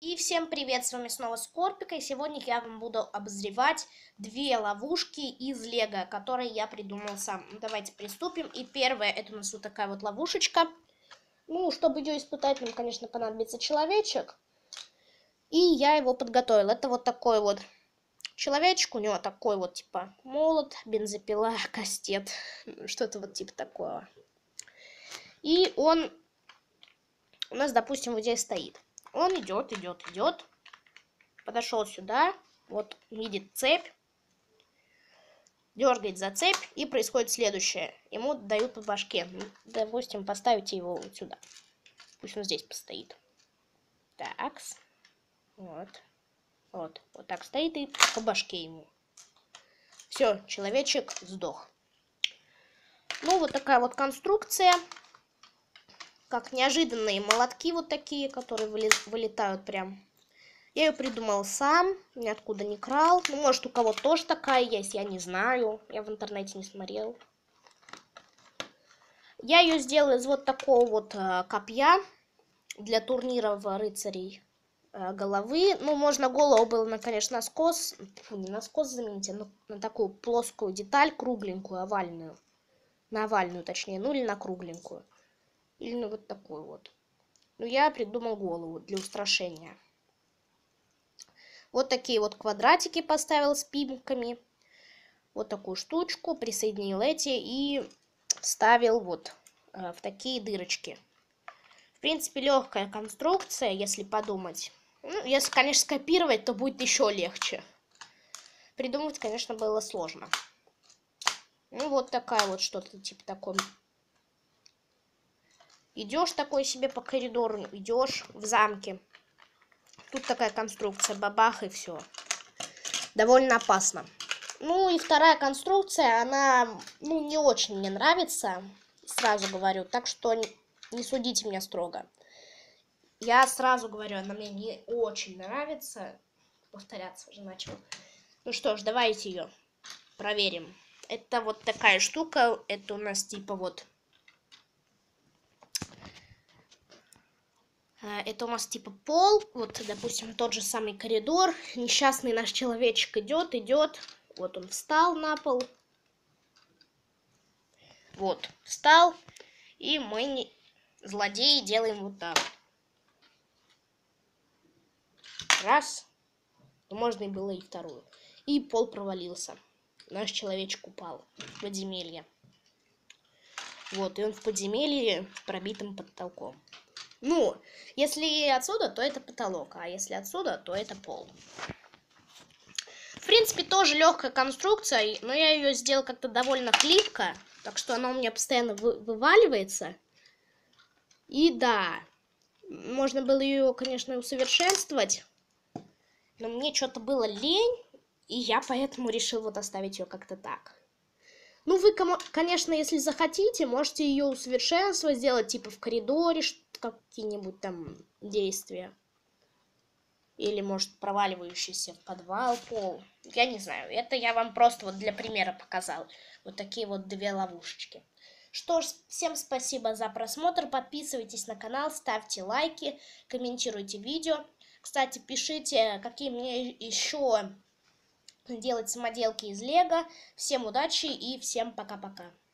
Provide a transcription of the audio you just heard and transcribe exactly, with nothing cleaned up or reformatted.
И всем привет, с вами снова Скорпика, и сегодня я вам буду обозревать две ловушки из Лего, которые я придумал сам. Давайте приступим. И первая, это у нас вот такая вот ловушечка. Ну, чтобы ее испытать, нам, конечно, понадобится человечек. И я его подготовил. Это вот такой вот человечек, у него такой вот типа молот, бензопила, кастет, что-то вот типа такого. И он у нас, допустим, вот здесь стоит. Он идет, идет, идет. Подошел сюда. Вот видит цепь. Дергает за цепь. И происходит следующее. Ему дают по башке. Допустим, поставите его вот сюда. Пусть он здесь постоит. Так. Вот. Вот. Вот так стоит и по башке ему. Все, человечек сдох. Ну, вот такая вот конструкция. Как неожиданные молотки вот такие, которые вылетают прям. Я ее придумал сам, ниоткуда не крал. Ну, может, у кого-то тоже такая есть, я не знаю. Я в интернете не смотрел. Я ее сделал из вот такого вот э, копья для турниров рыцарей э, головы. Ну, можно голову было, на, конечно, на скос. Фу, не на скос заменить, а на такую плоскую деталь, кругленькую, овальную. На овальную, точнее, ну или на кругленькую. Или на вот такую вот. Но я придумал голову для устрашения. Вот такие вот квадратики поставил с пимками. Вот такую штучку присоединил эти и вставил вот э, в такие дырочки. В принципе, легкая конструкция, если подумать. Ну, если, конечно, скопировать, то будет еще легче. Придумать, конечно, было сложно. Ну, вот такая вот что-то типа такой. Идешь такой себе по коридору, идешь в замке. Тут такая конструкция, бабах и все. Довольно опасно. Ну и вторая конструкция, она ну, не очень мне нравится, сразу говорю, так что не, не судите меня строго. Я сразу говорю, она мне не очень нравится. Повторяться уже начал. Ну что ж, давайте ее проверим. Это вот такая штука, это у нас типа вот... Это у нас типа пол, вот, допустим, тот же самый коридор. Несчастный наш человечек идет, идет. Вот он встал на пол. Вот, встал. И мы, не... злодеи, делаем вот так. Раз. Ну, можно и было и вторую. И пол провалился. Наш человечек упал в подземелье. Вот, и он в подземелье с пробитым потолком. Ну, если отсюда, то это потолок, а если отсюда, то это пол. В принципе, тоже легкая конструкция, но я ее сделал как-то довольно хлипко, так что она у меня постоянно вы вываливается. И да, можно было ее, конечно, усовершенствовать, но мне что-то было лень, и я поэтому решил вот оставить ее как-то так. Ну, вы, конечно, если захотите, можете ее усовершенствовать, сделать типа в коридоре какие-нибудь там действия. Или, может, проваливающийся в подвал пол. Я не знаю. Это я вам просто вот для примера показал. Вот такие вот две ловушечки. Что ж, всем спасибо за просмотр. Подписывайтесь на канал, ставьте лайки, комментируйте видео. Кстати, пишите, какие мне еще... делать самоделки из Лего. Всем удачи и всем пока-пока.